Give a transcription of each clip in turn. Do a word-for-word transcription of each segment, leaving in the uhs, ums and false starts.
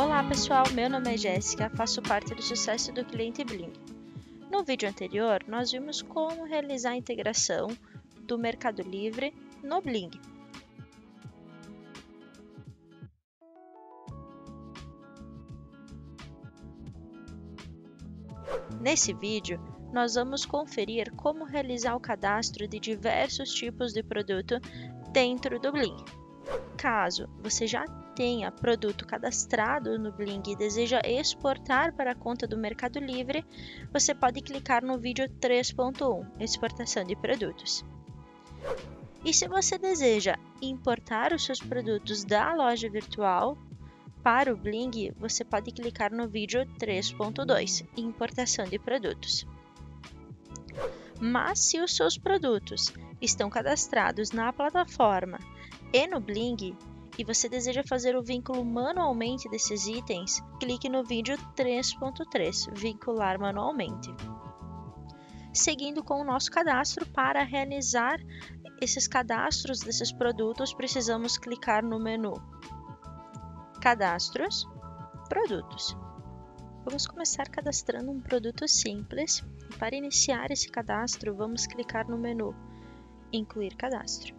Olá pessoal, meu nome é Jéssica, faço parte do sucesso do cliente Bling. No vídeo anterior, nós vimos como realizar a integração do Mercado Livre no Bling. Nesse vídeo, nós vamos conferir como realizar o cadastro de diversos tipos de produto dentro do Bling. Caso você já tenha produto cadastrado no Bling e deseja exportar para a conta do Mercado Livre, você pode clicar no vídeo três ponto um, Exportação de Produtos. E se você deseja importar os seus produtos da loja virtual para o Bling, você pode clicar no vídeo três ponto dois, Importação de Produtos. Mas se os seus produtos estão cadastrados na plataforma e no Bling, e você deseja fazer o vínculo manualmente desses itens, clique no vídeo três ponto três, Vincular manualmente. Seguindo com o nosso cadastro, para realizar esses cadastros desses produtos, precisamos clicar no menu Cadastros, Produtos. Vamos começar cadastrando um produto simples. Para iniciar esse cadastro, vamos clicar no menu Incluir Cadastro.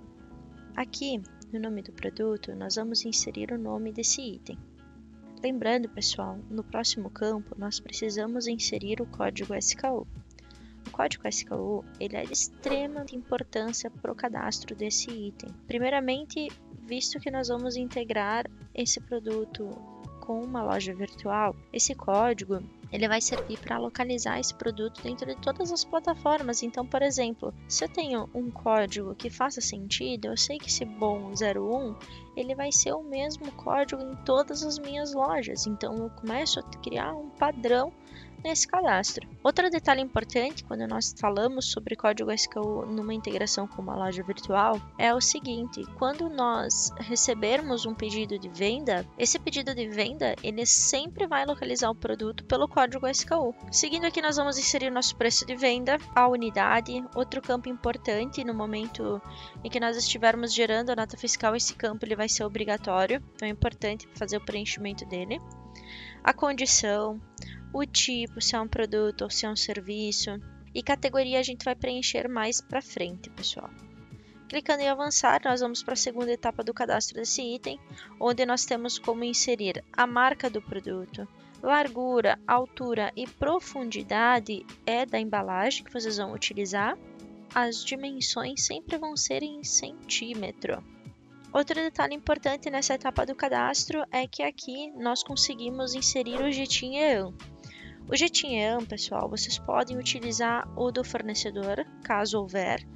Aqui, no nome do produto, nós vamos inserir o nome desse item. Lembrando, pessoal, no próximo campo, nós precisamos inserir o código S K U. O código S K U ele é de extrema importância para o cadastro desse item. Primeiramente, visto que nós vamos integrar esse produto com uma loja virtual, esse código ele vai servir para localizar esse produto dentro de todas as plataformas. Então, por exemplo, se eu tenho um código que faça sentido, eu sei que esse bom zero um ele vai ser o mesmo código em todas as minhas lojas. Então, eu começo a criar um padrão nesse cadastro. Outro detalhe importante quando nós falamos sobre código S K U numa integração com uma loja virtual é o seguinte: quando nós recebermos um pedido de venda, esse pedido de venda ele sempre vai localizar o produto pelo código S K U. Seguindo aqui, nós vamos inserir nosso preço de venda, a unidade. Outro campo importante no momento em que nós estivermos gerando a nota fiscal, esse campo ele vai ser obrigatório, então é importante fazer o preenchimento dele. A condição, o tipo, se é um produto ou se é um serviço, e categoria a gente vai preencher mais para frente, pessoal. Clicando em avançar, nós vamos para a segunda etapa do cadastro desse item, onde nós temos como inserir a marca do produto, largura, altura e profundidade é da embalagem que vocês vão utilizar. As dimensões sempre vão ser em centímetro. Outro detalhe importante nessa etapa do cadastro é que aqui nós conseguimos inserir o Jetim E A N. O Jetim E A N, pessoal, vocês podem utilizar o do fornecedor, caso houver.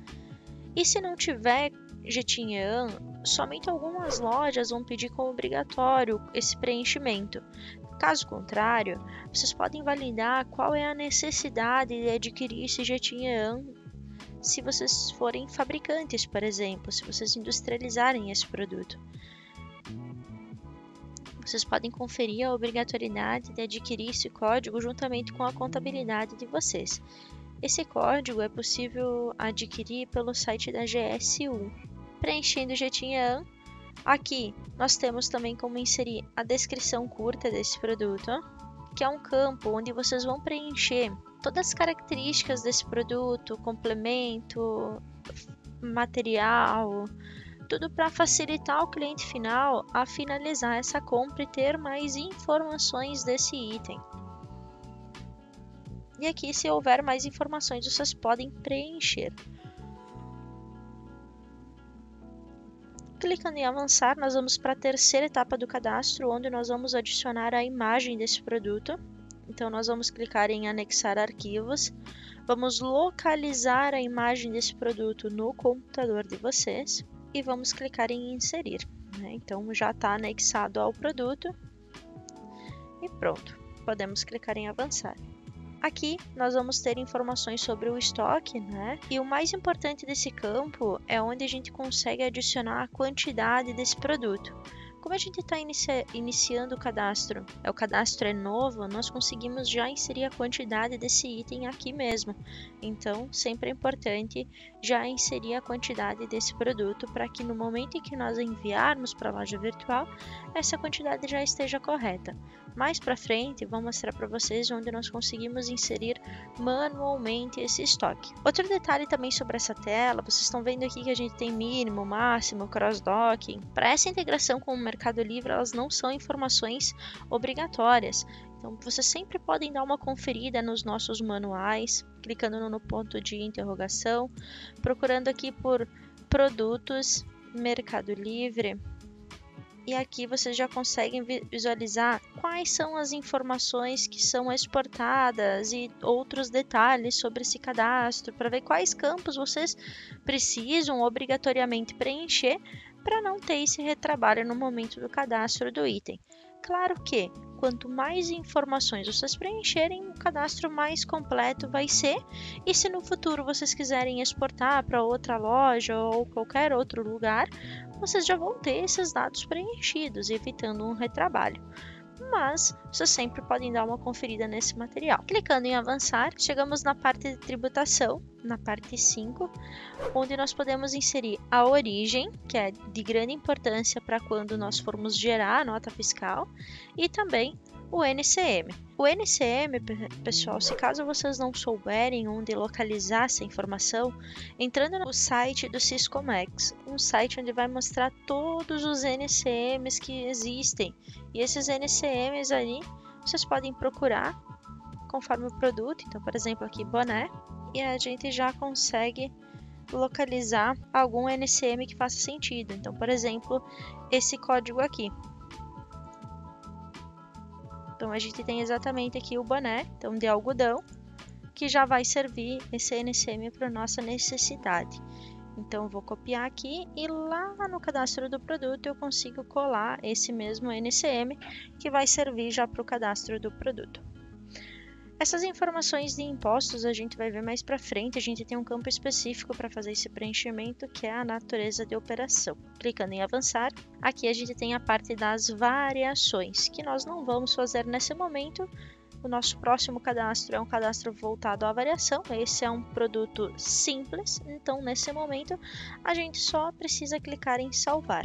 E se não tiver Jetim E A N, somente algumas lojas vão pedir como obrigatório esse preenchimento. Caso contrário, vocês podem validar qual é a necessidade de adquirir esse Jetim E A N se vocês forem fabricantes, por exemplo, se vocês industrializarem esse produto. Vocês podem conferir a obrigatoriedade de adquirir esse código juntamente com a contabilidade de vocês. Esse código é possível adquirir pelo site da G S U. Preenchendo o Jetim E A N, aqui nós temos também como inserir a descrição curta desse produto, que é um campo onde vocês vão preencher todas as características desse produto, complemento, material, tudo para facilitar o cliente final a finalizar essa compra e ter mais informações desse item. E aqui, se houver mais informações, vocês podem preencher. Clicando em avançar, nós vamos para a terceira etapa do cadastro, onde nós vamos adicionar a imagem desse produto. Então, nós vamos clicar em anexar arquivos, vamos localizar a imagem desse produto no computador de vocês e vamos clicar em inserir, né? Então, já está anexado ao produto e pronto, podemos clicar em avançar. Aqui, nós vamos ter informações sobre o estoque, né? E o mais importante desse campo é onde a gente consegue adicionar a quantidade desse produto. Como a gente está inicia iniciando o cadastro, o cadastro é novo, nós conseguimos já inserir a quantidade desse item aqui mesmo. Então, sempre é importante já inserir a quantidade desse produto para que no momento em que nós enviarmos para a loja virtual, essa quantidade já esteja correta. Mais para frente, vou mostrar para vocês onde nós conseguimos inserir manualmente esse estoque. Outro detalhe também sobre essa tela, vocês estão vendo aqui que a gente tem mínimo, máximo, cross-docking. Para essa integração com o Mercado Livre, elas não são informações obrigatórias. Então, vocês sempre podem dar uma conferida nos nossos manuais, clicando no ponto de interrogação, procurando aqui por produtos Mercado Livre. E aqui vocês já conseguem visualizar quais são as informações que são exportadas e outros detalhes sobre esse cadastro, para ver quais campos vocês precisam obrigatoriamente preencher para não ter esse retrabalho no momento do cadastro do item. Claro que quanto mais informações vocês preencherem, o cadastro mais completo vai ser. E se no futuro vocês quiserem exportar para outra loja ou qualquer outro lugar, vocês já vão ter esses dados preenchidos, evitando um retrabalho. Mas vocês sempre podem dar uma conferida nesse material. Clicando em avançar, chegamos na parte de tributação, na parte cinco, onde nós podemos inserir a origem, que é de grande importância para quando nós formos gerar a nota fiscal, e também o N C M. O N C M, pessoal, se caso vocês não souberem onde localizar essa informação, entrando no site do Siscomex, um site onde vai mostrar todos os N C Ms que existem. E esses N C Ms ali, vocês podem procurar conforme o produto. Então, por exemplo, aqui boné, e a gente já consegue localizar algum N C M que faça sentido. Então, por exemplo, esse código aqui. Então, a gente tem exatamente aqui o boné, então de algodão, que já vai servir esse N C M para nossa necessidade. Então, eu vou copiar aqui e lá no cadastro do produto eu consigo colar esse mesmo N C M, que vai servir já para o cadastro do produto. Essas informações de impostos a gente vai ver mais para frente. A gente tem um campo específico para fazer esse preenchimento, que é a natureza de operação. Clicando em avançar, aqui a gente tem a parte das variações, que nós não vamos fazer nesse momento. O nosso próximo cadastro é um cadastro voltado à variação. Esse é um produto simples, então nesse momento a gente só precisa clicar em salvar.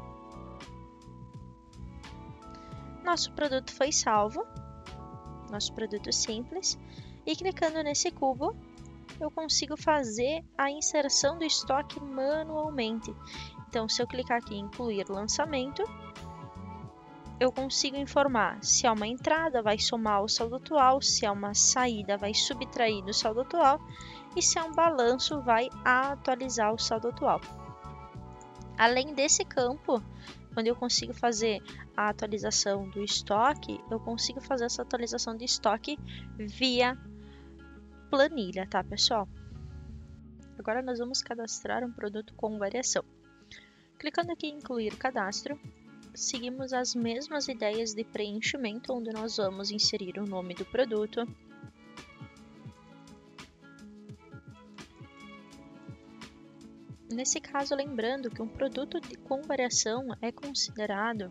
Nosso produto foi salvo. Nosso produto simples, e clicando nesse cubo eu consigo fazer a inserção do estoque manualmente. Então, se eu clicar aqui em incluir lançamento, eu consigo informar se é uma entrada, vai somar ao saldo atual, se é uma saída, vai subtrair do saldo atual, e se é um balanço, vai atualizar o saldo atual. Além desse campo, quando eu consigo fazer a atualização do estoque, eu consigo fazer essa atualização de estoque via planilha, tá, pessoal? Agora nós vamos cadastrar um produto com variação. Clicando aqui em incluir cadastro, seguimos as mesmas ideias de preenchimento, onde nós vamos inserir o nome do produto, nesse caso, lembrando que um produto de, com variação é considerado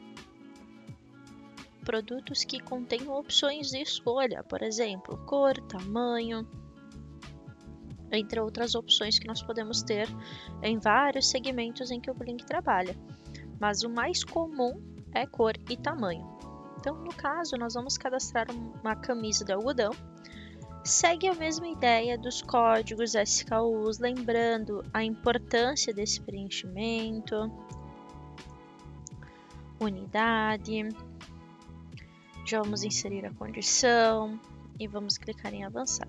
produtos que contêm opções de escolha, por exemplo, cor, tamanho, entre outras opções que nós podemos ter em vários segmentos em que o Blink trabalha. Mas o mais comum é cor e tamanho. Então, no caso, nós vamos cadastrar uma camisa de algodão. Segue a mesma ideia dos códigos S K Us, lembrando a importância desse preenchimento, unidade, já vamos inserir a condição e vamos clicar em avançar.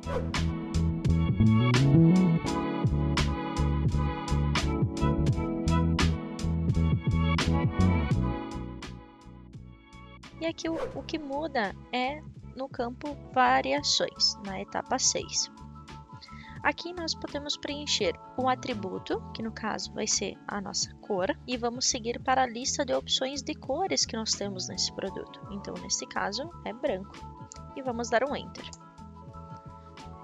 E aqui o, o que muda é no campo variações, na etapa seis. Aqui nós podemos preencher um atributo, que no caso vai ser a nossa cor, e vamos seguir para a lista de opções de cores que nós temos nesse produto. Então, nesse caso, é branco. E vamos dar um Enter.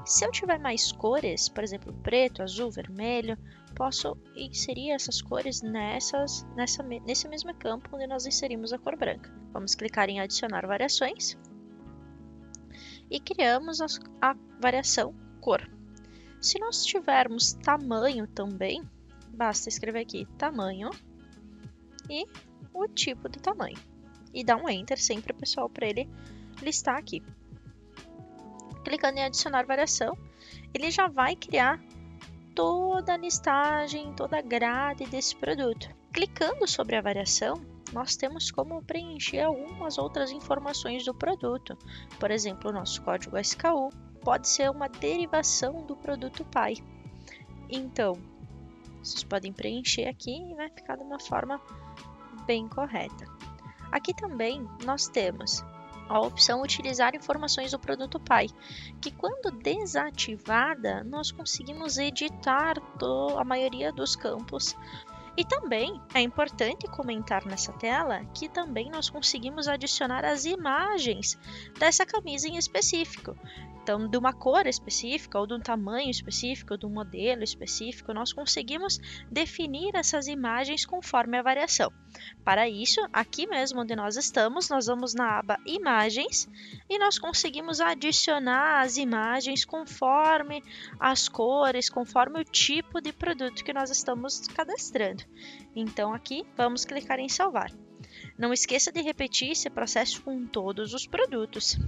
Se eu tiver mais cores, por exemplo, preto, azul, vermelho, posso inserir essas cores nessas, nessa, nesse mesmo campo onde nós inserimos a cor branca. Vamos clicar em adicionar variações e criamos a, a variação cor. Se nós tivermos tamanho também, basta escrever aqui tamanho e o tipo de tamanho. E dar um Enter sempre, pessoal, para ele listar aqui. Clicando em adicionar variação, ele já vai criar toda a listagem, toda a grade desse produto. Clicando sobre a variação, nós temos como preencher algumas outras informações do produto. Por exemplo, o nosso código S K U pode ser uma derivação do produto pai. Então, vocês podem preencher aqui e vai ficar de uma forma bem correta. Aqui também nós temos a opção utilizar informações do produto pai, que quando desativada, nós conseguimos editar a maioria dos campos. E também é importante comentar nessa tela que também nós conseguimos adicionar as imagens dessa camisa em específico. Então, de uma cor específica, ou de um tamanho específico, ou de um modelo específico, nós conseguimos definir essas imagens conforme a variação. Para isso, aqui mesmo onde nós estamos, nós vamos na aba Imagens e nós conseguimos adicionar as imagens conforme as cores, conforme o tipo de produto que nós estamos cadastrando. Então, aqui, vamos clicar em Salvar. Não esqueça de repetir esse processo com todos os produtos.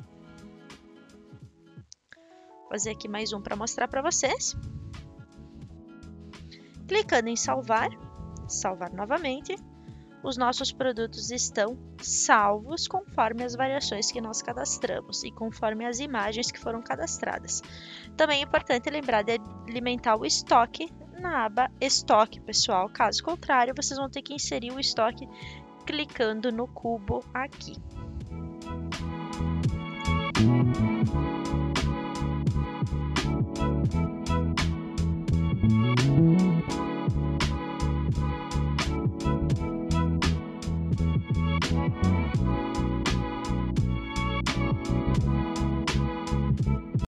Vou fazer aqui mais um para mostrar para vocês. Clicando em salvar, salvar novamente, os nossos produtos estão salvos conforme as variações que nós cadastramos e conforme as imagens que foram cadastradas. Também é importante lembrar de alimentar o estoque na aba Estoque, pessoal. Caso contrário, vocês vão ter que inserir o estoque clicando no cubo aqui.